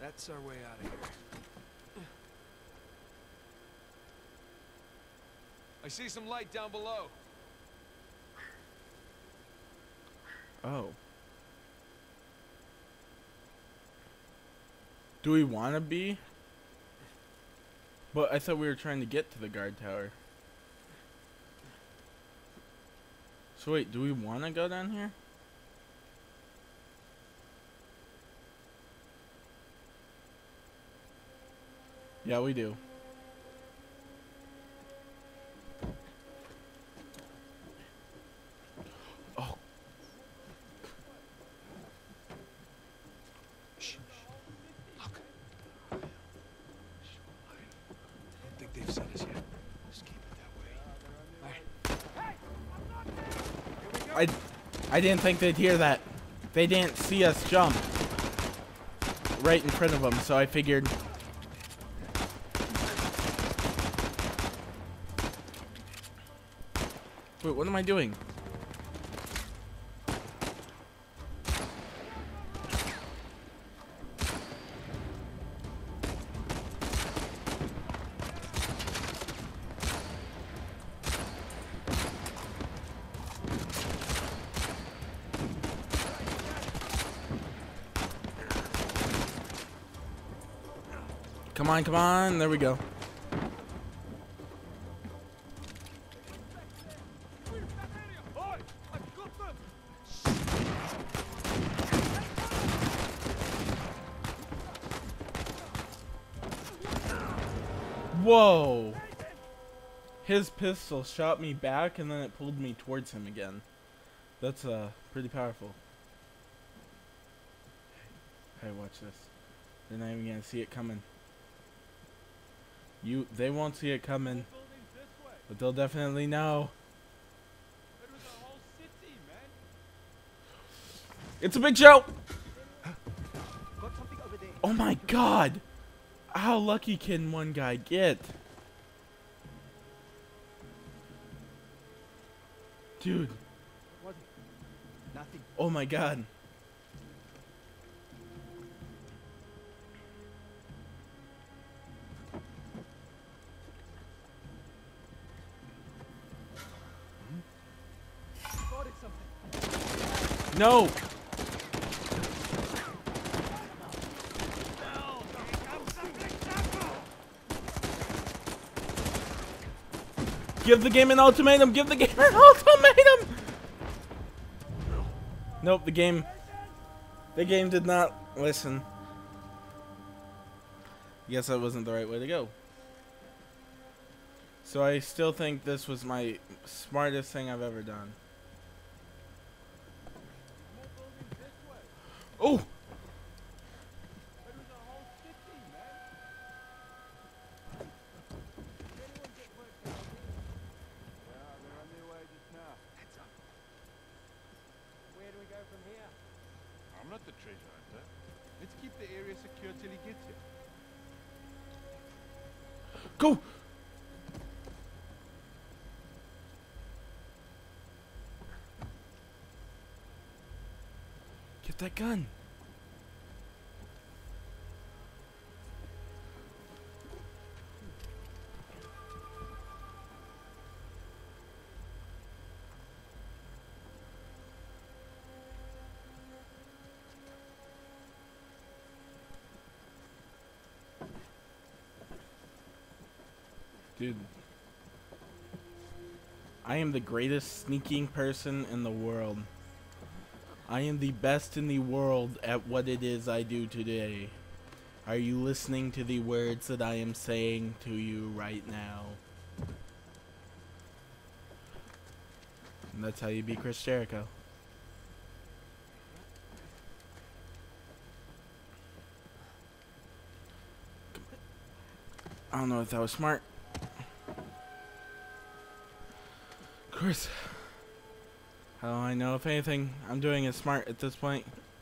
That's our way out of here. I see some light down below. Oh. Do we want to be? But I thought we were trying to get to the guard tower. So wait, do we want to go down here? Yeah, we do. Oh. Shh. Look. I don't think they've seen us yet. Just keep it that way. All right. I didn't think they'd hear that. They didn't see us jump right in front of them, so I figured. Wait, what am I doing? Come on, come on. There we go. Whoa! His pistol shot me back and then it pulled me towards him again. That's pretty powerful. Hey, watch this. They're not even gonna see it coming. They won't see it coming, but they'll definitely know. It's a big show! Oh my god! How lucky can one guy get? Dude. Oh my god. No! Give the game an ultimatum! Give the game an ultimatum! Nope, the game did not listen. Guess that wasn't the right way to go. So I still think this was my smartest thing I've ever done. Oh! I'm not the treasure hunter. Let's keep the area secure till he gets here. Go! Get that gun. Dude, I am the greatest sneaking person in the world. I am the best in the world at what it is I do today. Are you listening to the words that I am saying to you right now? And that's how you beat Chris Jericho. I don't know if that was smart. Of course. How do I know if anything I'm doing is smart at this point?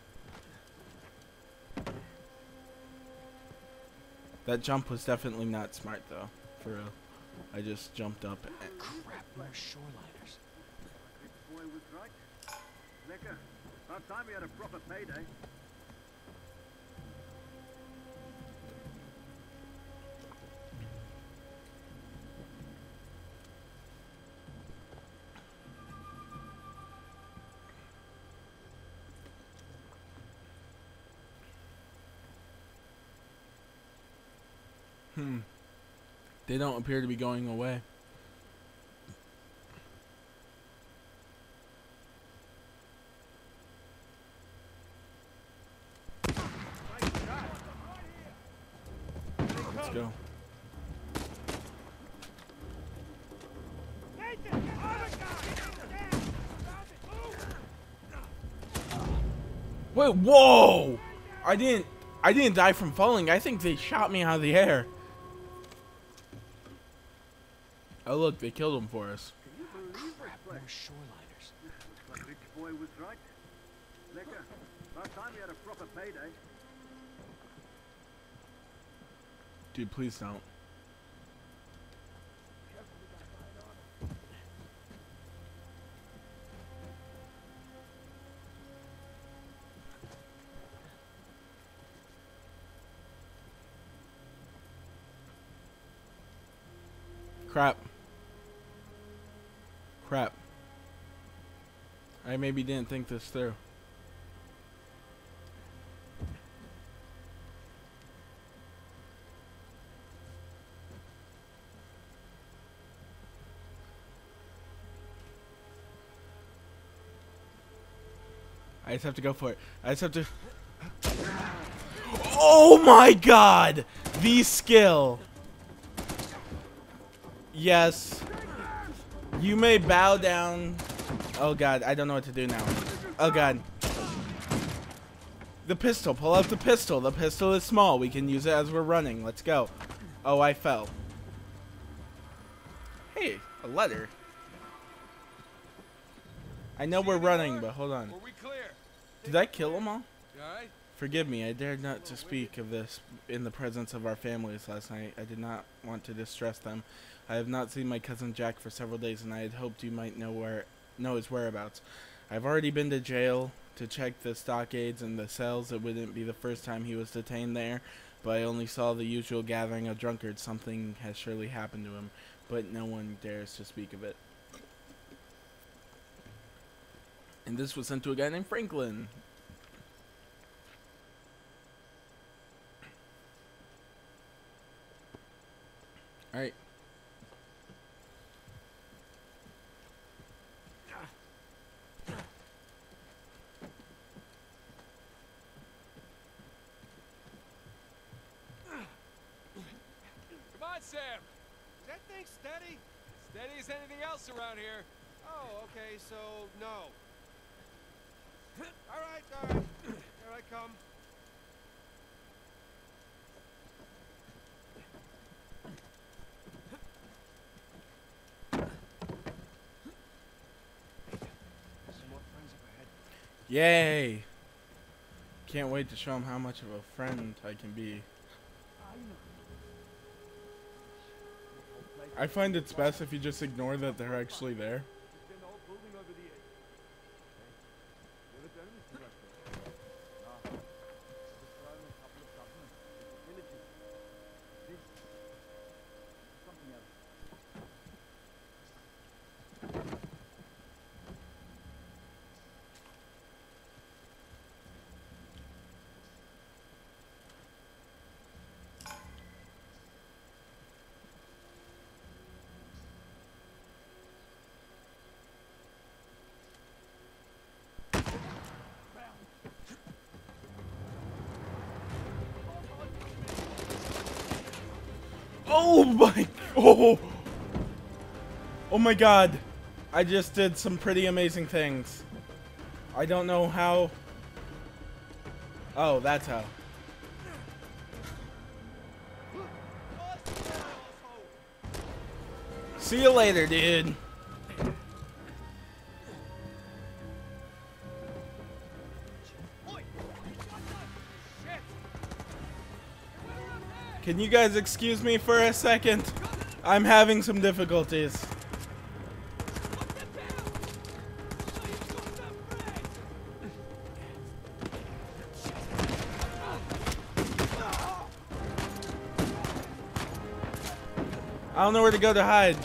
That jump was definitely not smart though, for real. I just jumped up. Crap, more shoreliners. Boy was right. Lecker. About time we had a proper payday. They don't appear to be going away. Let's go. Wait, whoa! I didn't die from falling. I think they shot me out of the air. Oh look, they killed him for us. Can you believe this Crap, more place? shoreliners. Looks like Rich Boy was right. Lecker. Last time we had a proper payday. Dude, please don't. Crap. Crap. I maybe didn't think this through. I just have to go for it. I just have to... Oh my god! The skill! Yes. You may bow down. Oh god, I don't know what to do now. Oh god. The pistol. Pull out the pistol. The pistol is small. We can use it as we're running. Let's go. Oh, I fell. Hey, a letter. I know we're running, but hold on. Were we clear? Did I kill them all? You alright? Forgive me, I dared not to speak of this in the presence of our families last night. I did not want to distress them. I have not seen my cousin Jack for several days, and I had hoped you might know his whereabouts. I've already been to jail to check the stockades and the cells. It wouldn't be the first time he was detained there, but I only saw the usual gathering of drunkards. Something has surely happened to him, but no one dares to speak of it. And this was sent to a guy named Franklin. Alright. Come on, Sam. Is that thing steady? Steady as anything else around here. Oh, okay, so no. All right. Here I come. Some more friends up ahead. Yay! Can't wait to show him how much of a friend I can be. I find it's best if you just ignore that they're actually there. Oh my, oh my god. I just did some pretty amazing things. I don't know how. Oh, that's how. See you later, dude. Can you guys excuse me for a second? I'm having some difficulties. I don't know where to go to hide.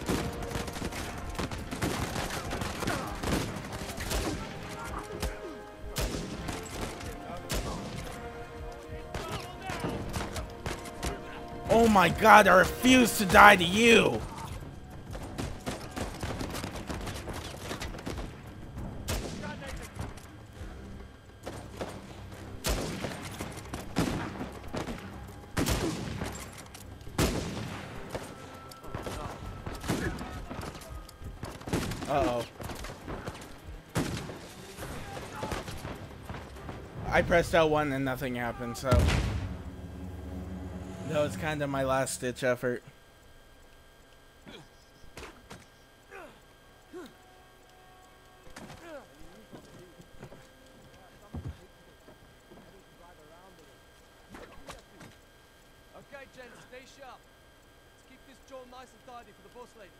Oh my god, I refuse to die to you! Uh-oh. I pressed L1 and nothing happened, so that was kind of my last ditch effort. Okay, gents, stay sharp. Let's keep this joint nice and tidy for the boss lady.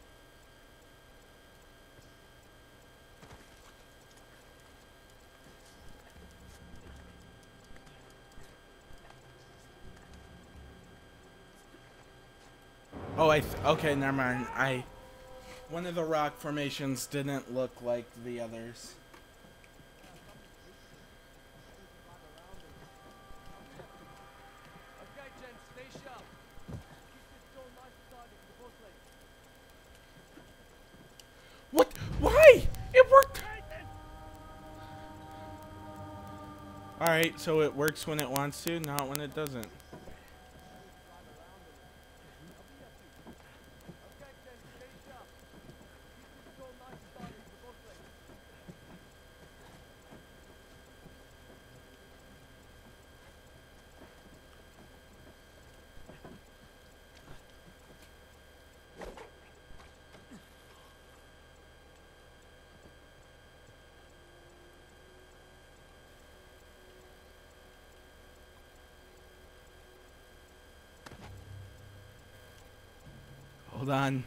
Oh, okay, never mind. One of the rock formations didn't look like the others. Okay, gents, stay sharp. Keep this joint nice and tidy for the boss lady. What? Why? It worked! Alright, so it works when it wants to, not when it doesn't. Okay, gents, stay sharp. Keep this joint nice and tidy for the boss lady. Hold on.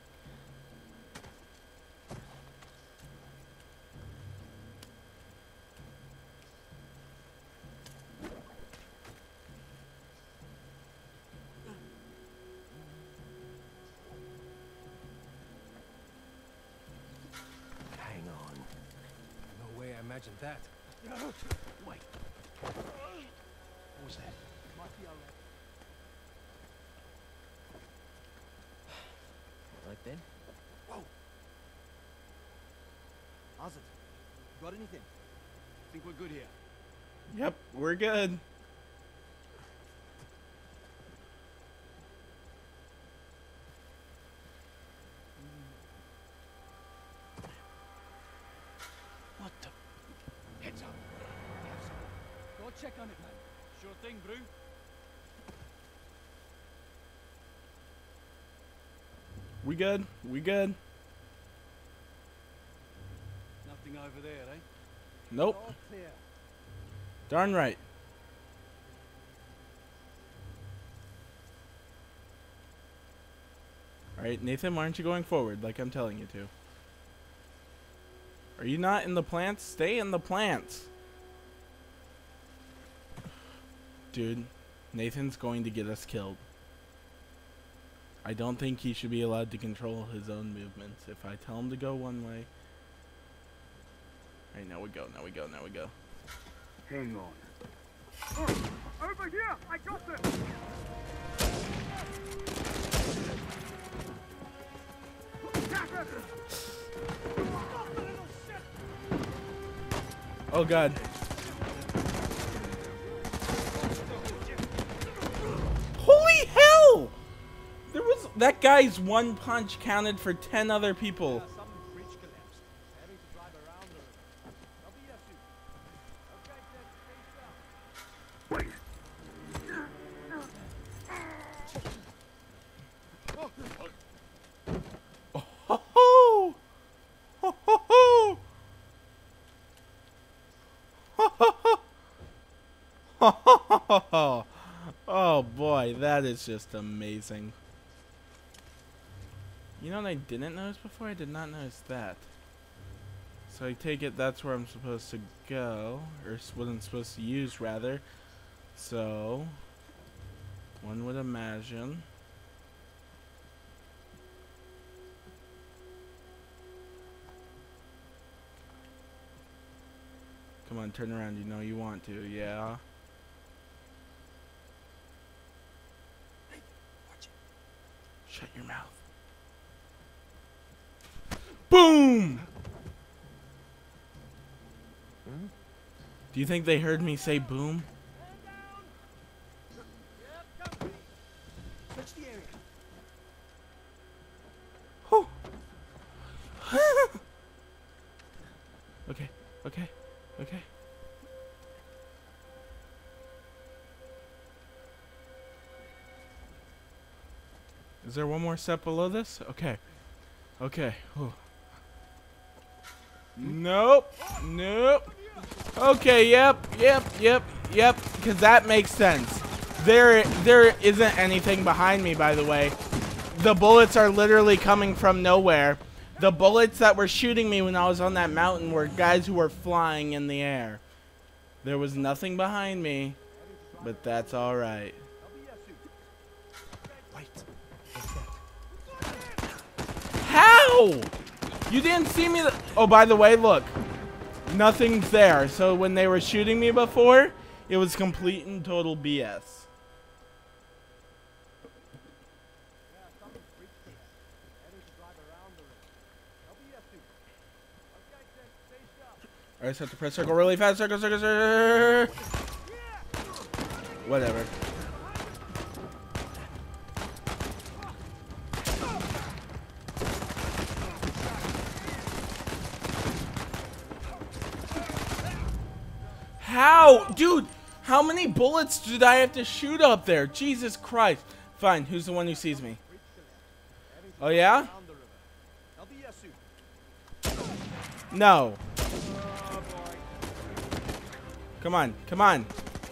Hang on. No way I imagined that. Wait. What was that? Right then? Whoa! How's it? Got anything? Think we're good here. Yep, we're good. What the? Heads up. Go check on it, man. Sure thing, Brew. We good? We good? Nothing over there, eh? Nope. All clear. Darn right. Alright, Nathan, why aren't you going forward like I'm telling you to? Are you not in the plants? Stay in the plants. Dude, Nathan's going to get us killed. I don't think he should be allowed to control his own movements. If I tell him to go one way... Alright, now we go, now we go, now we go. Hang on. Oh, over here! I got them! Oh god. Holy hell! There was... That guy's one punch counted for 10 other people. Some bridge collapsed. Having to drive around the river. I'll be there soon. Okay, gents, stay sharp. Wait. Ho ho! Ho ho ho! Ho ho ho! Ho ho ho ho! Oh boy, that is just amazing. You know what I didn't notice before? I did not notice that. So I take it that's where I'm supposed to go, or what I'm supposed to use rather. So, one would imagine. Come on, turn around. You know you want to, yeah. Shut your mouth. Boom! Do you think they heard me say boom? Search the area. Whew. Okay, okay, okay. Is there one more step below this? Okay. Okay. Whew. Nope. Nope. Okay, yep, because that makes sense. There isn't anything behind me, by the way. The bullets are literally coming from nowhere. The bullets that were shooting me when I was on that mountain were guys who were flying in the air. There was nothing behind me, but that's alright. Wait. How? You didn't see me? Oh, by the way, look. Nothing's there. So when they were shooting me before, it was complete and total BS. Alright, so I have to press circle really fast. Circle, circle, circle. Whatever. How? Dude, how many bullets did I have to shoot up there? Jesus Christ. Fine, who's the one who sees me? Oh, yeah? No. Come on, come on.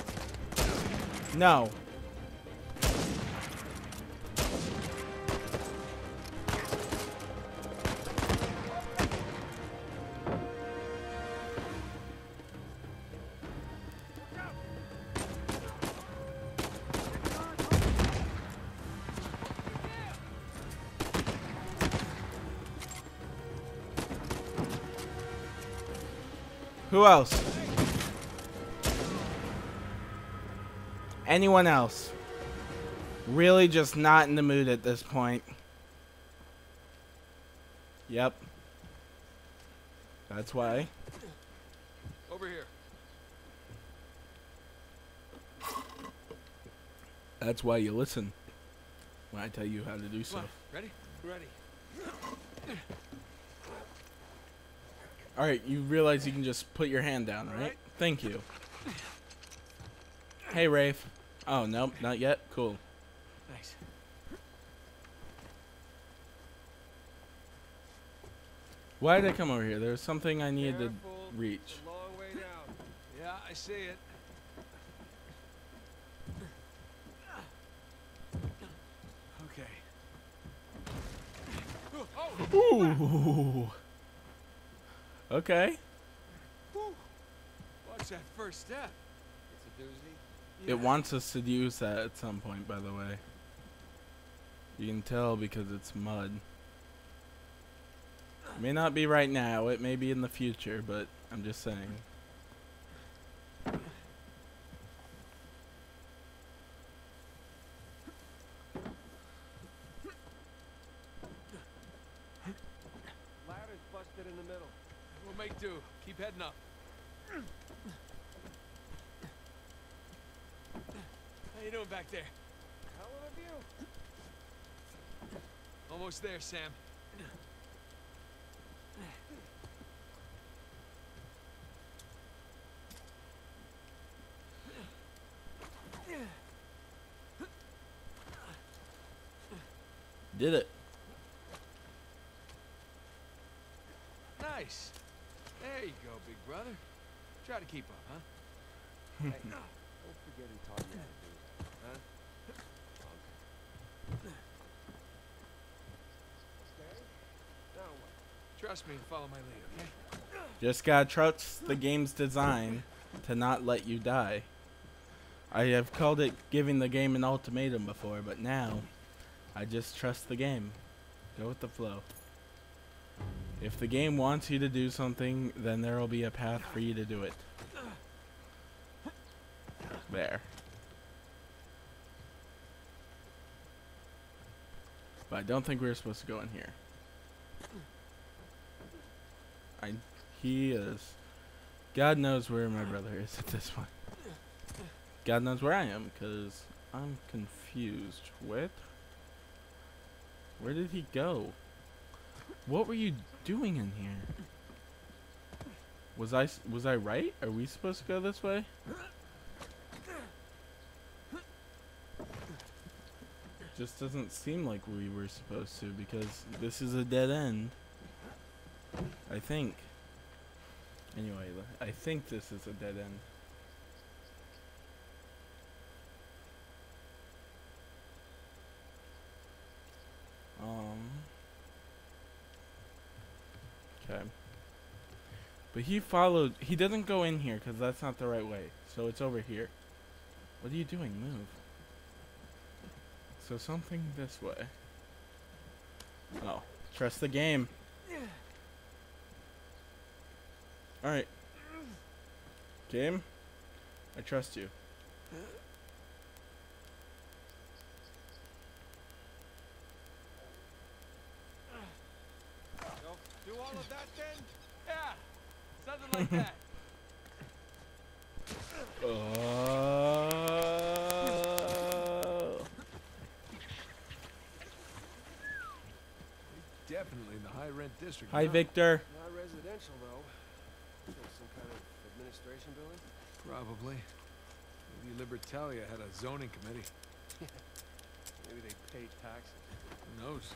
No. Who else? Anyone else? Really just not in the mood at this point. Yep. That's why. Over here. That's why you listen when I tell you how to do Come stuff. on. Ready? Ready. Alright, you realize you can just put your hand down, right? Alright. Thank you. Hey, Rafe. Oh, nope, not yet? Cool. Thanks. Why did I come over here? There was something I needed to Careful. reach. It's a long way down. Yeah, I see it. Okay. Oh! Ooh. Okay. Whew. Watch that first step. It's a doozy. It wants us to use that at some point, by the way. You can tell because it's mud. It may not be right now, it may be in the future, but I'm just saying. Ladder's busted in the middle. We'll make do. Keep heading up. How you doing back there? Hell of a view. Almost there, Sam. Did it. Nice. There you go, big brother. Try to keep up, huh? Hey, don't forget who taught you how to do that. Huh? Okay? Now what? Trust me and follow my lead, okay? Just gotta trust the game's design to not let you die. I have called it giving the game an ultimatum before, but now I just trust the game. Go with the flow. If the game wants you to do something, then there will be a path for you to do it. There. But I don't think we were supposed to go in here. He is. God knows where my brother is at this point. God knows where I am, because I'm confused. Where did he go? What were you doing in here? Was I right? Are we supposed to go this way? Just doesn't seem like we were supposed to, because this is a dead end. I think. Anyway, I think this is a dead end. Okay. But he doesn't go in here because that's not the right way. So it's over here. What are you doing? Move. So something this way. Oh, trust the game. Alright. Game, I trust you. Do all of that then? Yeah, something like that. Definitely in the high rent district. Hi, Victor. Not residential though. Some kind of administration building? Probably. Maybe Libertalia had a zoning committee. Maybe they pay taxes. Who knows?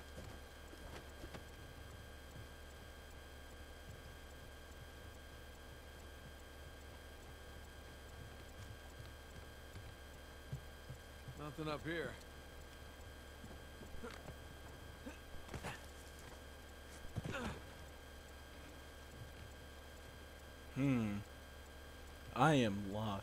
Nothing up here. I am lost.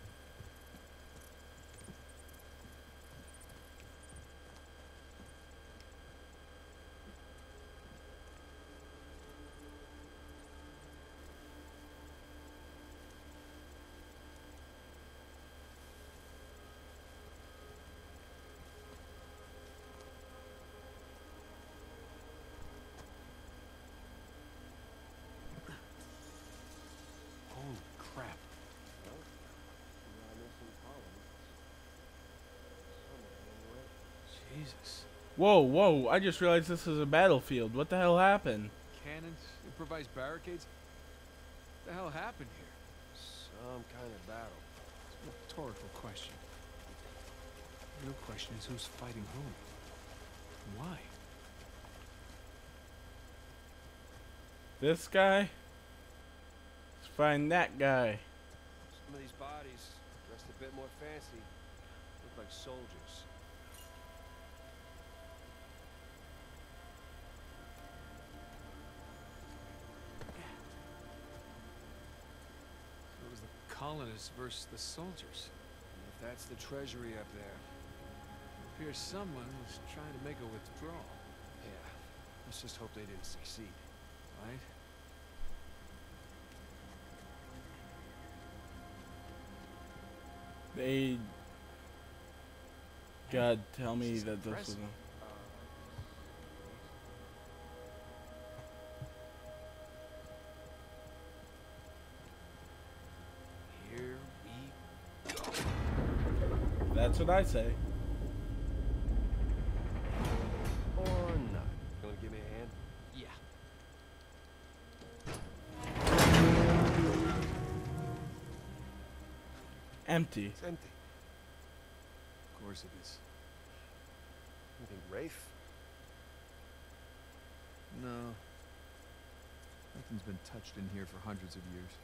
Holy crap. Jesus. Whoa, whoa, I just realized this is a battlefield. What the hell happened? Cannons, improvised barricades. What the hell happened here? Some kind of battle. It's a rhetorical question. The real question is who's fighting whom? And why? This guy? Let's find that guy. Some of these bodies, dressed a bit more fancy, look like soldiers. So it was the colonists versus the soldiers. And if that's the treasury up there, It appears someone was trying to make a withdrawal, yeah, let's just hope they didn't succeed. right? They... God, tell me that this was... Here we go. That's what I say. Or not. Gonna give me a hand? Yeah. Empty. It's empty. Of course it is. You think Rafe? No. Nothing's been touched in here for hundreds of years.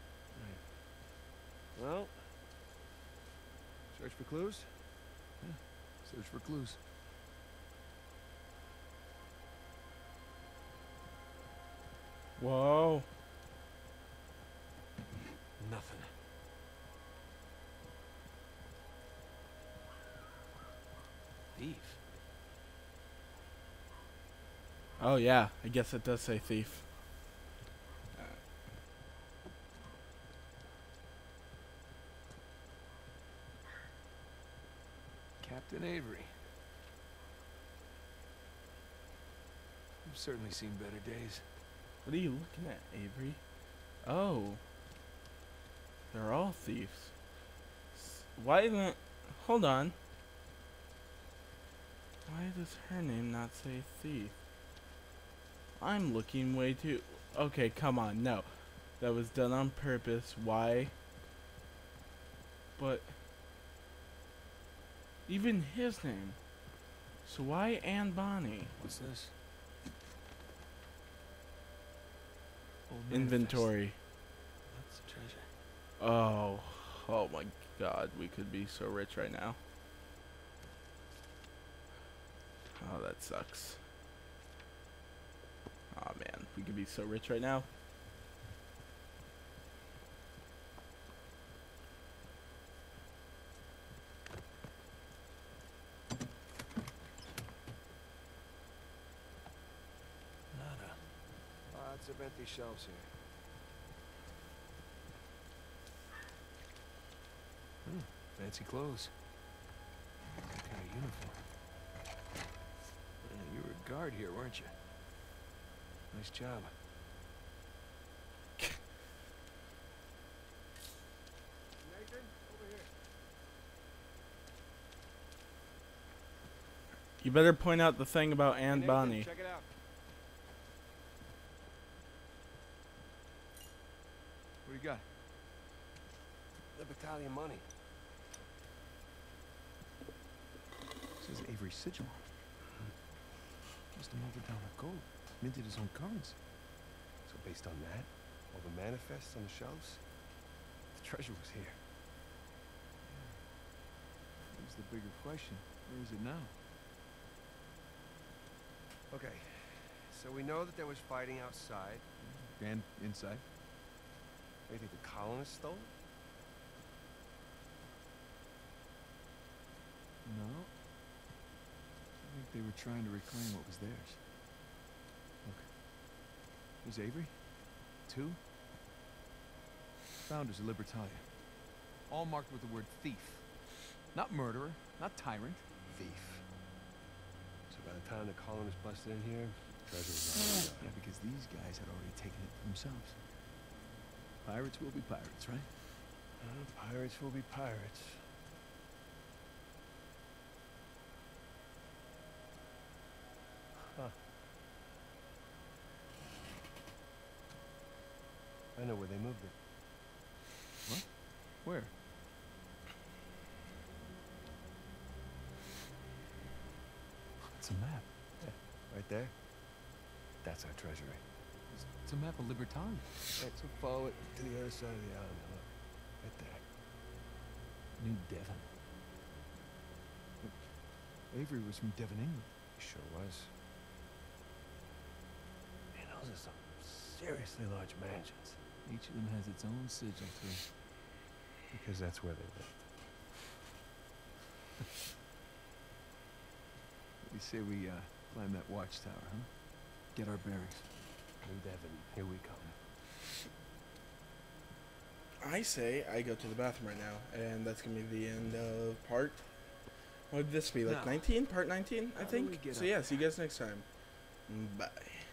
Well, search for clues? Search for clues. Whoa. Nothing. Thief. Oh yeah, I guess it does say thief. Captain Avery. You've certainly seen better days. What are you looking at, Avery? Oh. They're all thieves. Why isn't... Hold on. Why does her name not say thief? I'm looking way too... Okay, come on, no. That was done on purpose. Why? But... Even his name. So why Anne Bonny? What's this? Old Inventory. manifest. That's the treasure. Oh. Oh my god, we could be so rich right now. Oh, that sucks. Oh man, we could be so rich right now. Nada. Lots of empty shelves here. Fancy clothes. What kind of uniform? You were a guard here, weren't you? Nice job. Nathan, over here. You better point out the thing about Hey, Anne Nathan, Bonny. check it out. What do you got? The battalion money. Says Avery sigil. Must have melted down the gold. Minted his own currency. So based on that, all the manifests on the shelves, the treasure was here. Here's the bigger question. Where is it now? Okay, so we know that there was fighting outside. And inside? What do you think, the colonists stole it? No. I think they were trying to reclaim what was theirs. Look. Here's Avery. 2. Founders of Libertalia. All marked with the word thief. Not murderer, not tyrant. Thief. So by the time the colonists busted in here, treasure was already Yeah, gone. because these guys had already taken it for themselves. Pirates will be pirates, right? Pirates will be pirates. Huh. I know where they moved it. Where? It's a map. Right there. That's our treasury. It's a map of Libertalia. Right, so follow it to the other side of the island. Look. Right there. New Devon. Look, Avery was from Devon, England. He sure was. Man, those are some seriously large mansions. Each of them has its own sigil, too. Because that's where they lived. What do you say we climb that watchtower, huh? Get our bearings. New Devon, here we come. I say I go to the bathroom right now, and that's gonna be the end of part. What would this be, like No. 19? Part 19, I How do we think? get So up yeah, see you guys next time. Bye.